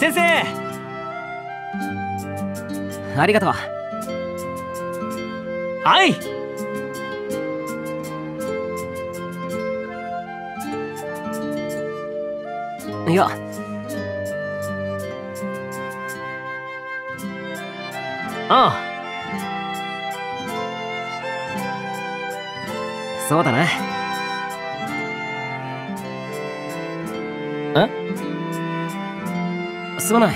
先生。ありがとう。はい。いや、ああ、そうだな。すまない。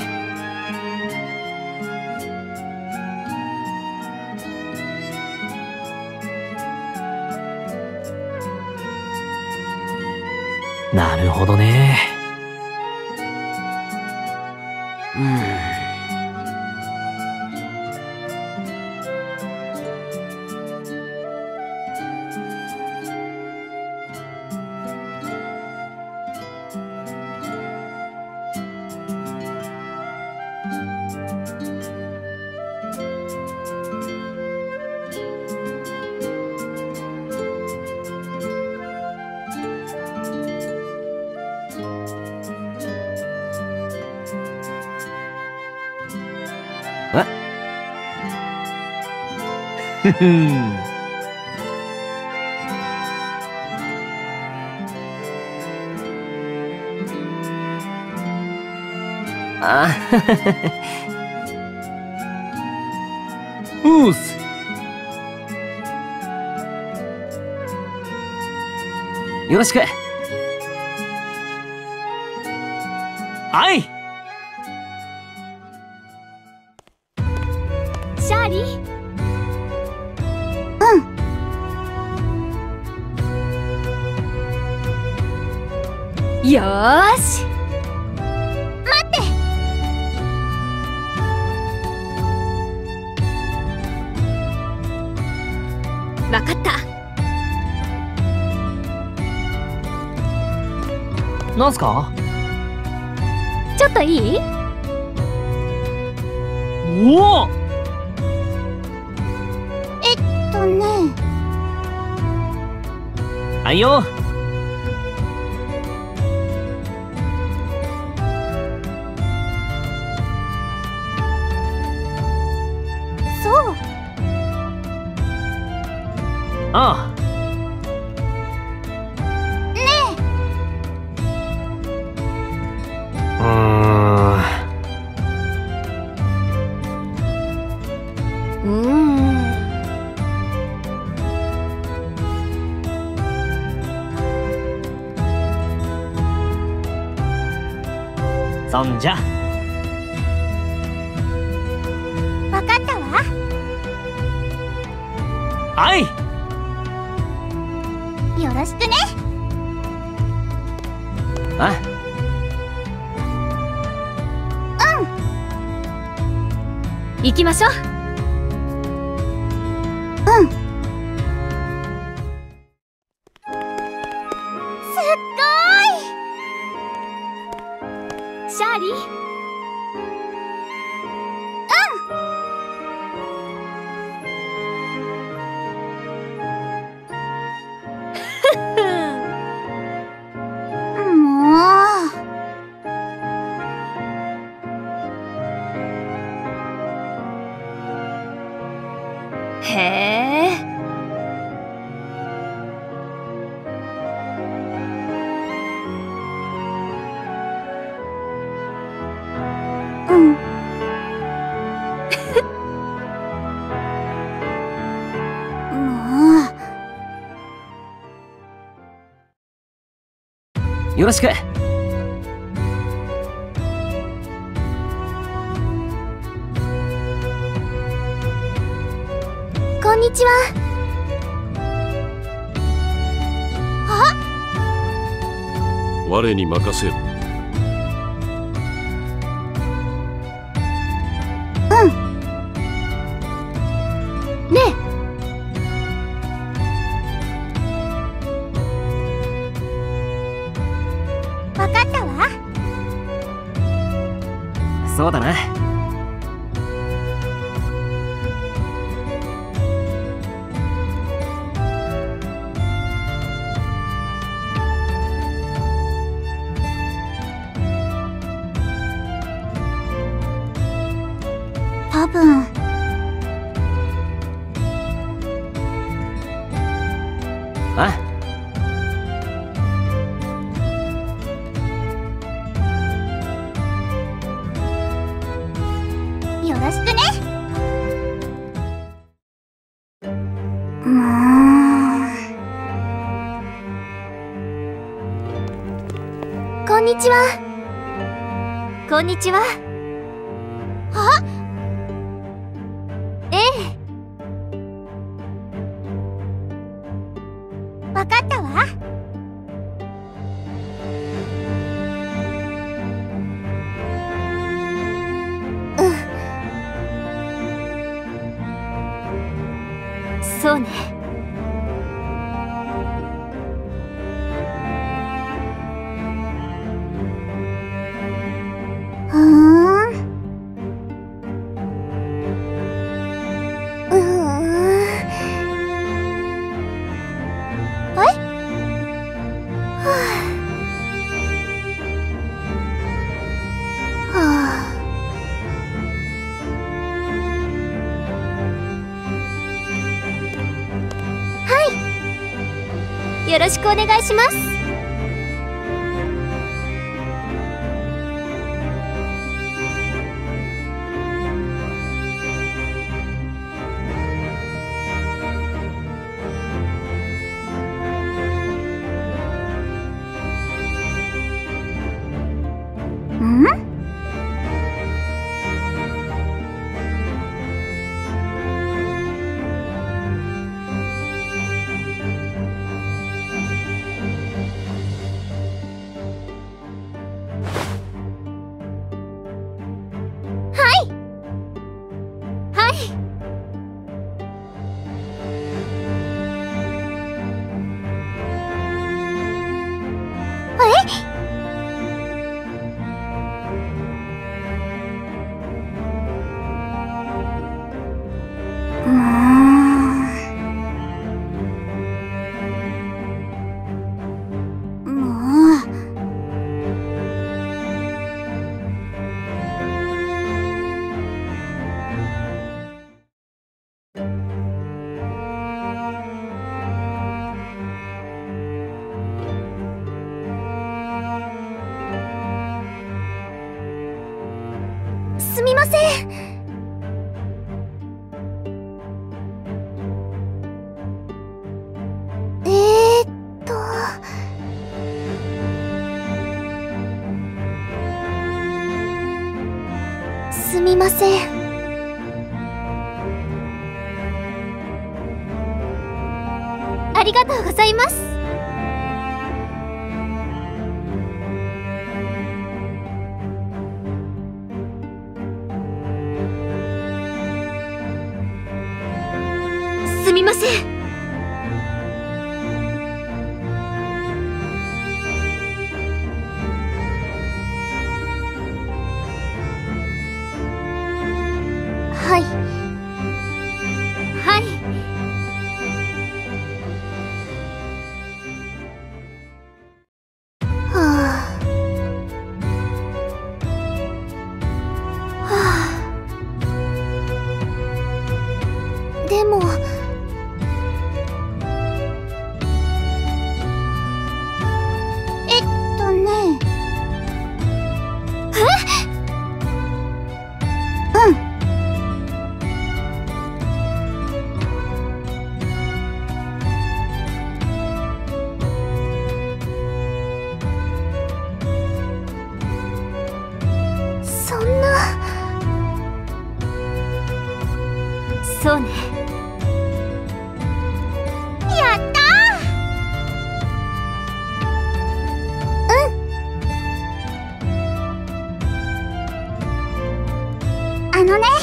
なるほどね。ふふん。あうっす。よろしく。はい。 シャーリー。よーし。待って。わかった。 なんすか？ ちょっといい？ おお。はいよ。 そう。 ああ。 ねそんじゃ。 わかったわ。 はい。 よろしくね。 あ。 行きましょう。すっごい。シャーリー。へえ。 よろしく。 こんにちは。 我に任せよ。 ねえ。わかったわ。 そうだな。 分。 あ、 よろしくね。こんにちは。こんにちは。あ、ええ。わかったわ。そうね。よろしくお願いします。ん？すみません。すみません。ありがとうございます。すみません。はい。はい。はあ。はあ。でも。そうね。やったー。あのね。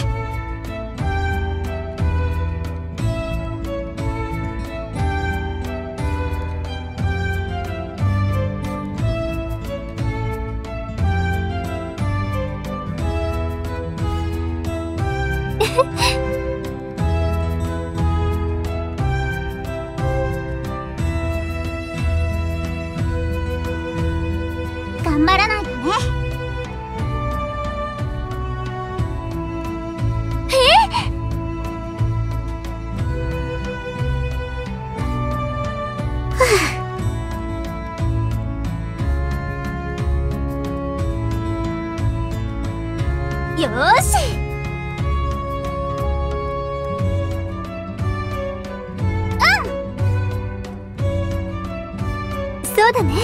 頑張らないとね。 よーし。そうだね。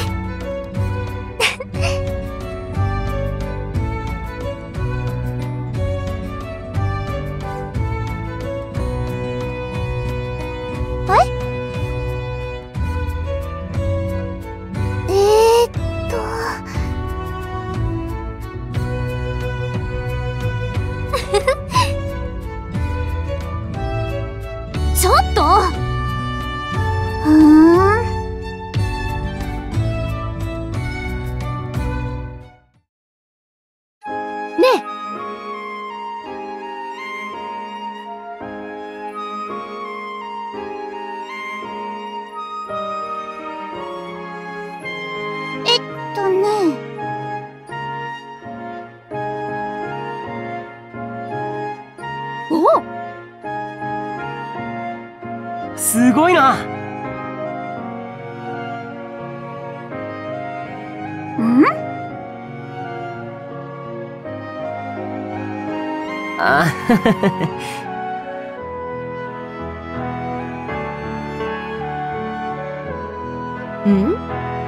ちょっと。ねね。お、 すごいな。あん？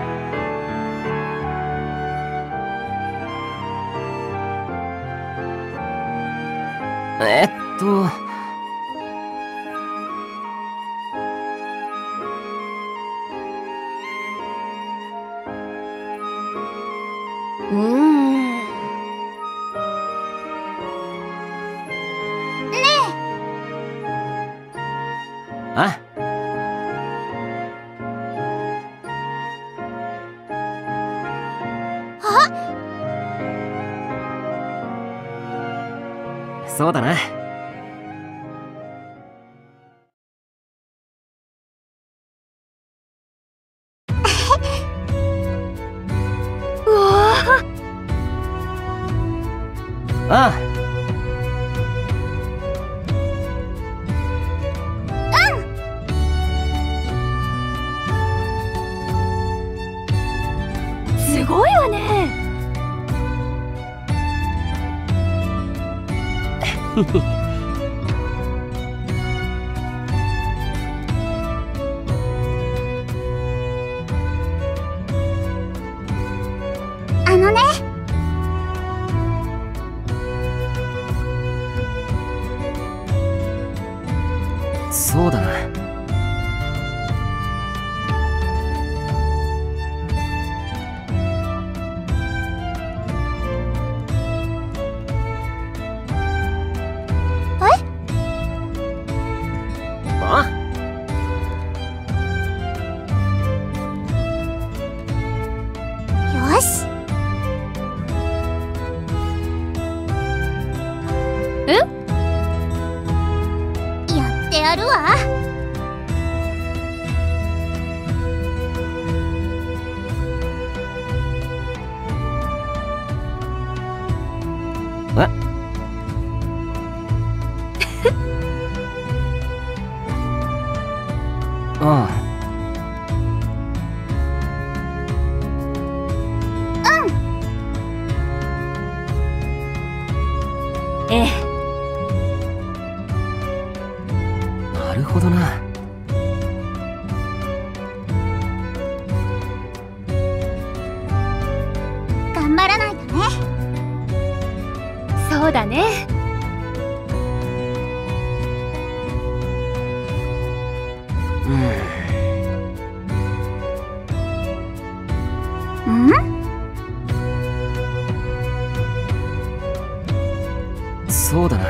えっとあ、そうだな。 うわああ、 すごいわね。あのね。 そうだな。あ、 よし。やってやるわ。 え、ああ、 ええ。 なるほどな。 頑張らないとね。そうだね。 そうだな。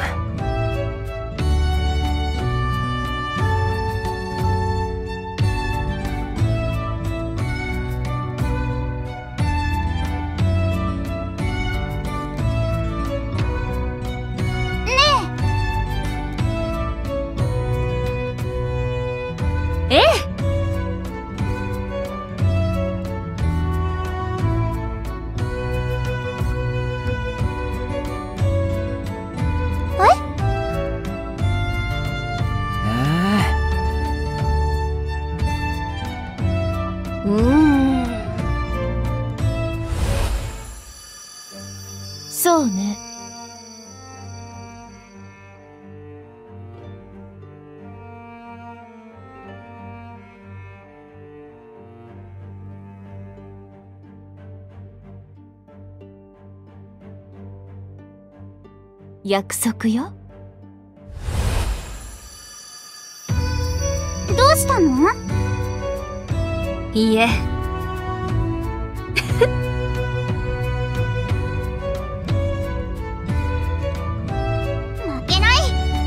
ええ。そうね。 約束よ。どうしたの？いいえ。負けない。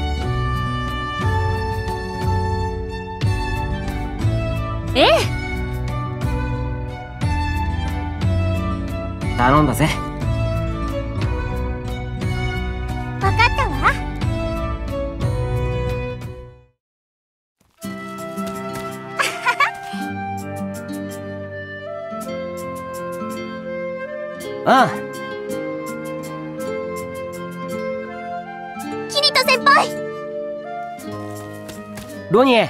ええ。 頼んだぜ。 わかったわ。 ああ。 キリト先輩。 ロニエ。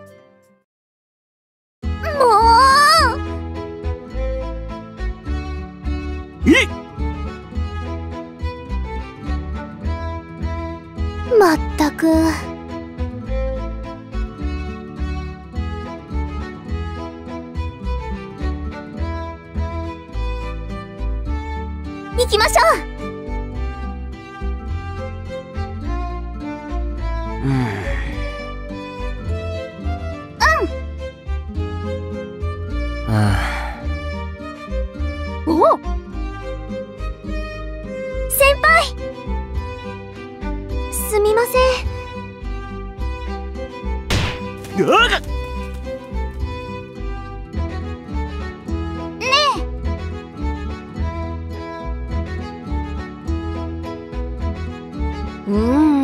もう。 えっ。 まったく。行きましょう。おお。先輩。すみません。ねえ。